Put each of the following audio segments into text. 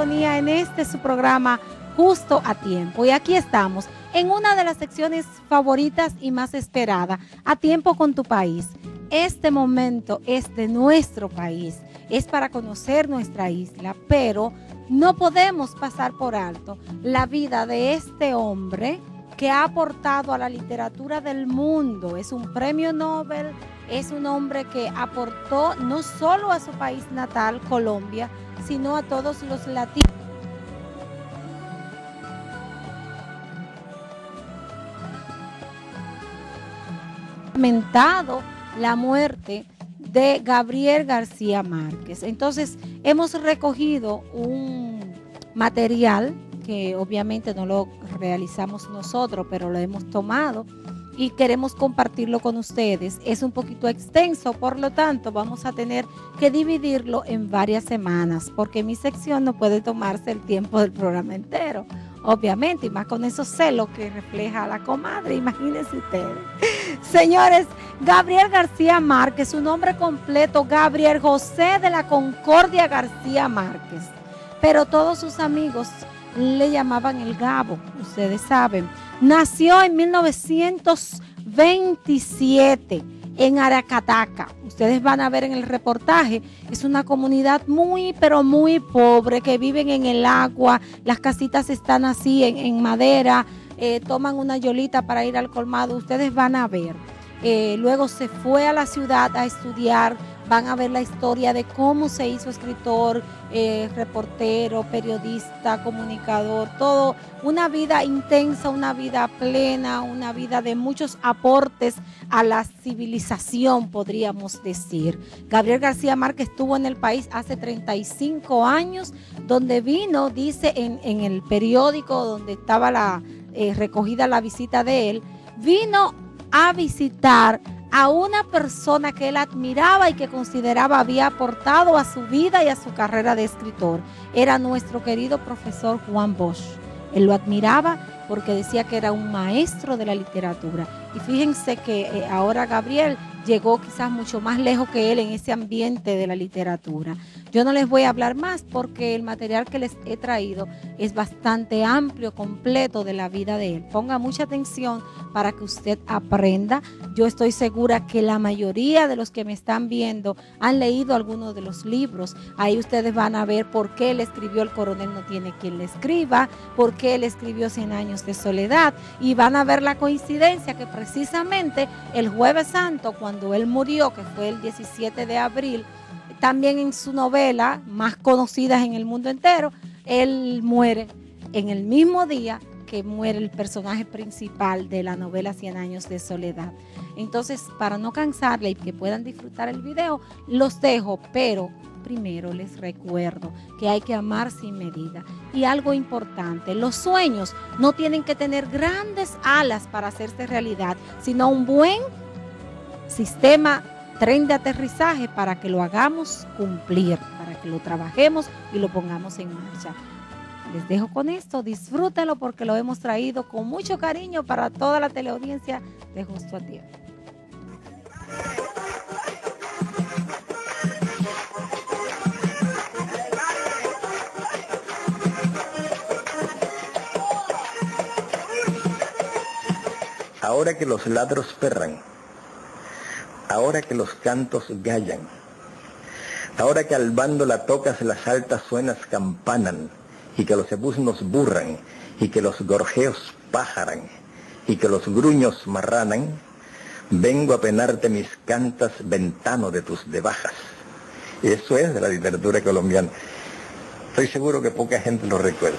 sintonía en este su programa Justo a Tiempo. Y aquí estamos en una de las secciones favoritas y más esperada, A Tiempo con tu País. Este momento es de nuestro país, es para conocer nuestra isla, pero no podemos pasar por alto la vida de este hombre que ha aportado a la literatura del mundo. Es un premio Nobel, es un hombre que aportó no solo a su país natal, Colombia, sino a todos los latinos. Lamentado la muerte de Gabriel García Márquez. Entonces, hemos recogido un material que obviamente no lo realizamos nosotros, pero lo hemos tomado y queremos compartirlo con ustedes. Es un poquito extenso, por lo tanto, vamos a tener que dividirlo en varias semanas, porque mi sección no puede tomarse el tiempo del programa entero, obviamente, y más con esos celos que refleja la comadre, imagínense ustedes. Señores, Gabriel García Márquez, su nombre completo, Gabriel José de la Concordia García Márquez, pero todos sus amigos le llamaban el Gabo, ustedes saben. Nació en 1927 en Aracataca. Ustedes van a ver en el reportaje, es una comunidad muy, pero muy pobre, que viven en el agua, las casitas están así en madera, toman una yolita para ir al colmado, ustedes van a ver. Luego se fue a la ciudad a estudiar, van a ver la historia de cómo se hizo escritor, reportero, periodista, comunicador, todo, una vida intensa, una vida plena, una vida de muchos aportes a la civilización, podríamos decir. Gabriel García Márquez estuvo en el país hace 35 años, donde vino, dice en el periódico donde estaba recogida la visita de él, vino a visitar a una persona que él admiraba y que consideraba había aportado a su vida y a su carrera de escritor. Era nuestro querido profesor Juan Bosch. Él lo admiraba porque decía que era un maestro de la literatura. Y fíjense que ahora Gabriel llegó quizás mucho más lejos que él en ese ambiente de la literatura. Yo no les voy a hablar más porque el material que les he traído es bastante amplio, completo de la vida de él. Ponga mucha atención para que usted aprenda. Yo estoy segura que la mayoría de los que me están viendo han leído algunos de los libros. Ahí ustedes van a ver por qué él escribió El coronel no tiene quien le escriba, por qué él escribió 100 años de soledad, y van a ver la coincidencia que precisamente el Jueves Santo, cuando él murió, que fue el 17 de abril, también en su novela, más conocida en el mundo entero, él muere en el mismo día que muere el personaje principal de la novela 100 años de soledad. Entonces, para no cansarle y que puedan disfrutar el video, los dejo, pero primero les recuerdo que hay que amar sin medida. Y algo importante, los sueños no tienen que tener grandes alas para hacerse realidad, sino un buen sistema, tren de aterrizaje para que lo hagamos cumplir, para que lo trabajemos y lo pongamos en marcha. Les dejo con esto, disfrútenlo porque lo hemos traído con mucho cariño para toda la teleaudiencia de Justo a Tiempo. Ahora que los ladros perran, ahora que los cantos gallan, ahora que al bando la tocas las altas suenas campanan, y que los ebusnos burran, y que los gorjeos pájaran, y que los gruños marranan, vengo a penarte mis cantas ventano de tus debajas. Eso es de la literatura colombiana. Estoy seguro que poca gente lo recuerda.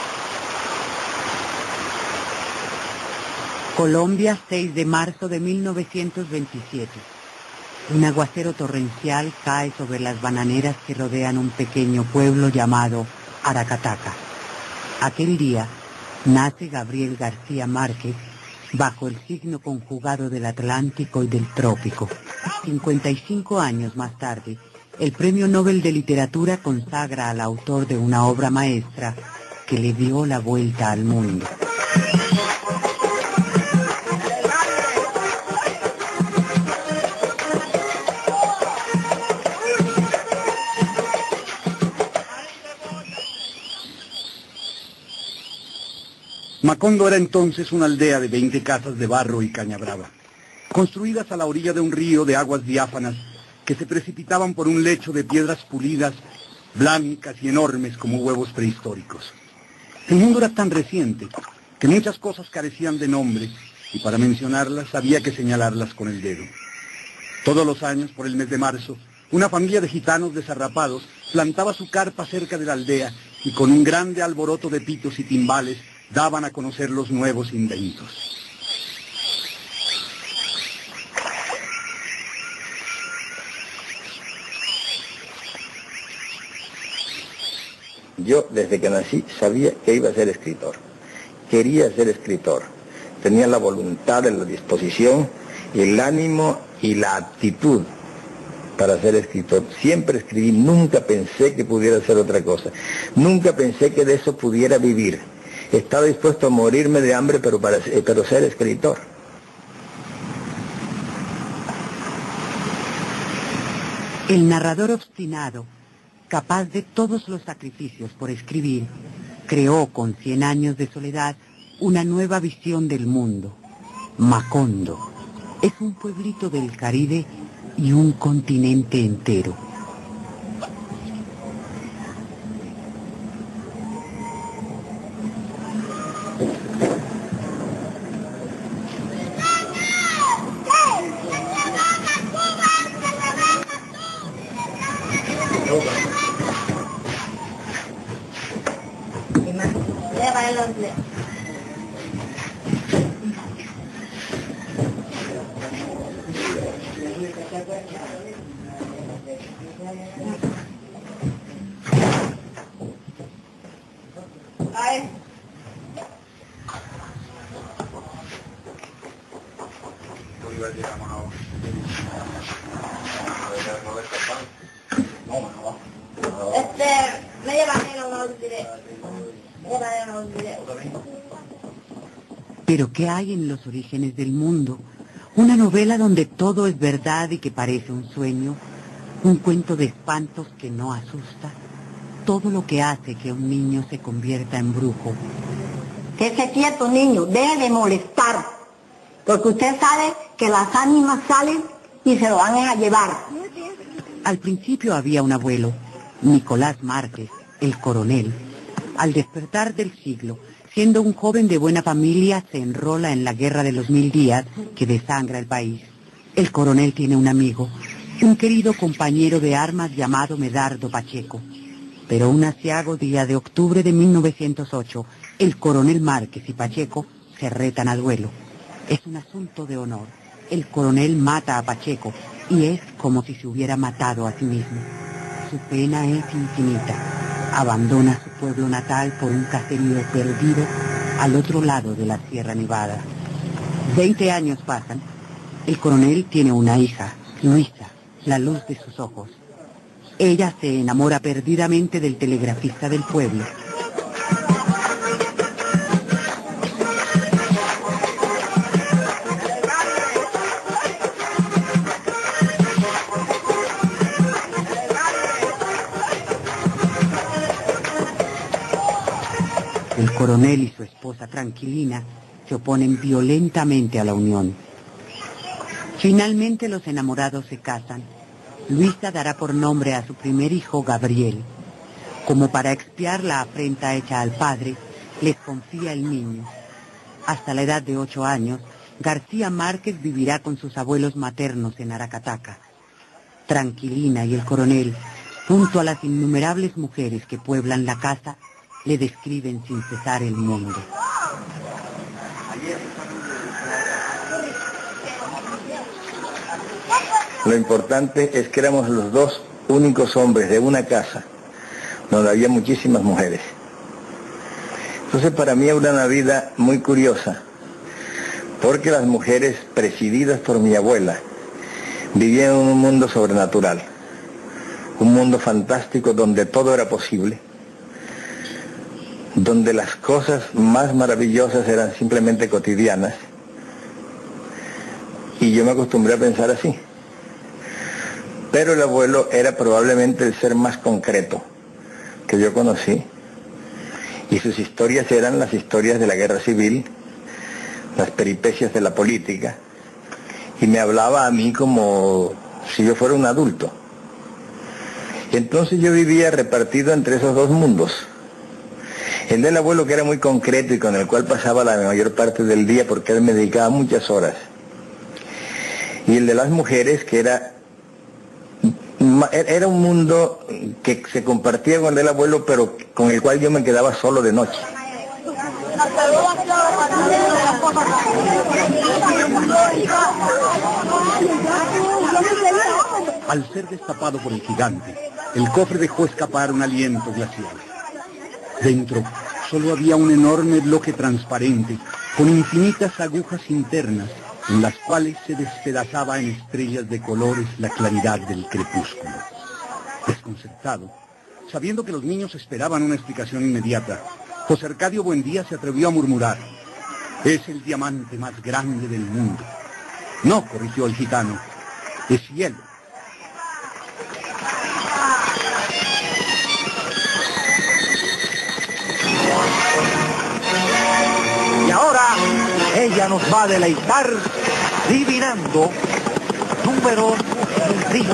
Colombia, 6 de marzo de 1927. Un aguacero torrencial cae sobre las bananeras que rodean un pequeño pueblo llamado Aracataca. Aquel día nace Gabriel García Márquez bajo el signo conjugado del Atlántico y del Trópico. 55 años más tarde, el Premio Nobel de Literatura consagra al autor de una obra maestra que le dio la vuelta al mundo. Macondo era entonces una aldea de 20 casas de barro y caña brava, construidas a la orilla de un río de aguas diáfanas que se precipitaban por un lecho de piedras pulidas, blancas y enormes como huevos prehistóricos. El mundo era tan reciente que muchas cosas carecían de nombre y para mencionarlas había que señalarlas con el dedo. Todos los años, por el mes de marzo, una familia de gitanos desarrapados plantaba su carpa cerca de la aldea y con un grande alboroto de pitos y timbales daban a conocer los nuevos inventos. Yo, desde que nací, sabía que iba a ser escritor. Quería ser escritor. Tenía la voluntad, la disposición, el ánimo y la actitud para ser escritor. Siempre escribí, nunca pensé que pudiera hacer otra cosa. Nunca pensé que de eso pudiera vivir. Estaba dispuesto a morirme de hambre, pero ser escritor. El narrador obstinado, capaz de todos los sacrificios por escribir, creó con 100 años de soledad una nueva visión del mundo. Macondo es un pueblito del Caribe y un continente entero. Pero ¿qué hay en Los orígenes del mundo? Una novela donde todo es verdad y que parece un sueño, un cuento de espantos que no asusta, todo lo que hace que un niño se convierta en brujo. Quédese quieto, niño, deje de molestar, porque usted sabe que las ánimas salen y se lo van a llevar. Al principio había un abuelo, Nicolás Márquez, el coronel. Al despertar del siglo, siendo un joven de buena familia, se enrola en la guerra de los 1000 días que desangra el país. El coronel tiene un amigo, un querido compañero de armas llamado Medardo Pacheco. Pero un aciago día de octubre de 1908, el coronel Márquez y Pacheco se retan a duelo. Es un asunto de honor. El coronel mata a Pacheco y es como si se hubiera matado a sí mismo. Su pena es infinita. Abandona su pueblo natal por un caserío perdido al otro lado de la Sierra Nevada. 20 años pasan. El coronel tiene una hija, Luisa, la luz de sus ojos. Ella se enamora perdidamente del telegrafista del pueblo. El coronel y su esposa Tranquilina se oponen violentamente a la unión. Finalmente los enamorados se casan. Luisa dará por nombre a su primer hijo Gabriel. Como para expiar la afrenta hecha al padre, les confía el niño. Hasta la edad de 8 años, García Márquez vivirá con sus abuelos maternos en Aracataca. Tranquilina y el coronel, junto a las innumerables mujeres que pueblan la casa, le describen sin cesar el mundo. Lo importante es que éramos los dos únicos hombres de una casa donde había muchísimas mujeres. Entonces para mí era una vida muy curiosa, porque las mujeres, presididas por mi abuela, vivían en un mundo sobrenatural, un mundo fantástico donde todo era posible, donde las cosas más maravillosas eran simplemente cotidianas, y yo me acostumbré a pensar así. Pero el abuelo era probablemente el ser más concreto que yo conocí, Y sus historias eran las historias de la guerra civil, las peripecias de la política, y me hablaba a mí como si yo fuera un adulto. Y entonces yo vivía repartido entre esos dos mundos. El del abuelo, que era muy concreto y con el cual pasaba la mayor parte del día porque él me dedicaba muchas horas. Y el de las mujeres, que era un mundo que se compartía con el del abuelo, pero con el cual yo me quedaba solo de noche. Al ser destapado por el gigante, el cofre dejó escapar un aliento glacial. Dentro solo había un enorme bloque transparente con infinitas agujas internas en las cuales se despedazaba en estrellas de colores la claridad del crepúsculo. Desconcertado, sabiendo que los niños esperaban una explicación inmediata, José Arcadio Buendía se atrevió a murmurar: «Es el diamante más grande del mundo». «No», corrigió el gitano, «es hielo». Y ahora ella nos va a deleitar adivinando números sencillos.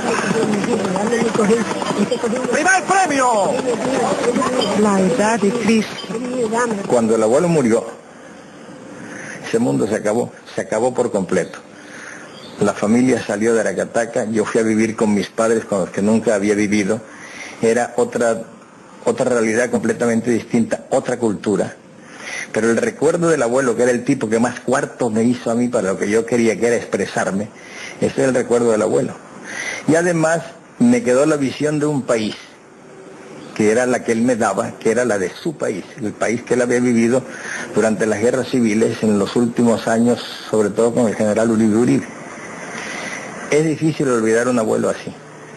¡Primer premio! La edad de Cristo. Cuando el abuelo murió, ese mundo se acabó por completo. La familia salió de Aracataca, yo fui a vivir con mis padres con los que nunca había vivido. Era otra realidad completamente distinta, otra cultura. Pero el recuerdo del abuelo, que era el tipo que más cuarto me hizo a mí para lo que yo quería, que era expresarme, ese es el recuerdo del abuelo. Y además me quedó la visión de un país, que era la que él me daba, que era la de su país, el país que él había vivido durante las guerras civiles en los últimos años, sobre todo con el general Uribe Uribe. Es difícil olvidar un abuelo así.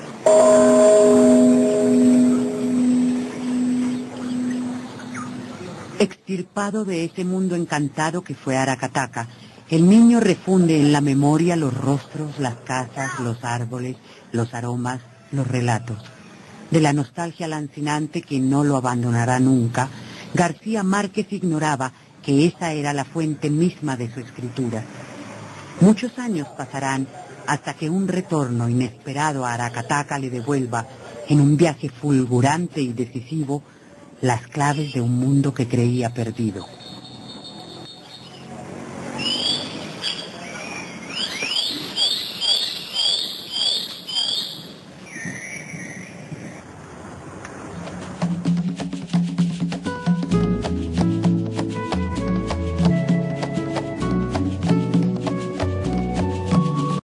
Extirpado de ese mundo encantado que fue Aracataca, el niño refunde en la memoria los rostros, las casas, los árboles, los aromas, los relatos. De la nostalgia lancinante que no lo abandonará nunca, García Márquez ignoraba que esa era la fuente misma de su escritura. Muchos años pasarán hasta que un retorno inesperado a Aracataca le devuelva, en un viaje fulgurante y decisivo, las claves de un mundo que creía perdido.